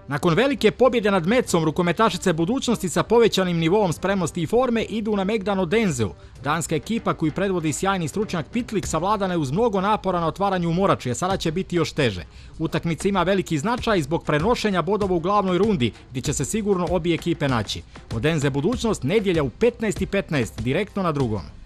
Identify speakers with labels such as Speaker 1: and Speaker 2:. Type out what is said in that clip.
Speaker 1: Nakon velike pobjede nad Metsom, rukometašice budućnosti sa povećanim nivoom spremnosti i forme idu na Megdan Odenzeu. Danska ekipa koju predvodi sjajni stručnjak Pitlik savladana je uz mnogo napora na otvaranju Morači, a sada će biti još teže. Utakmica ima veliki značaj zbog prenošenja bodova u glavnoj rundi, gdje će se sigurno obje ekipe naći. Odenze budućnost nedjelja u 15:15, direktno na Drugom.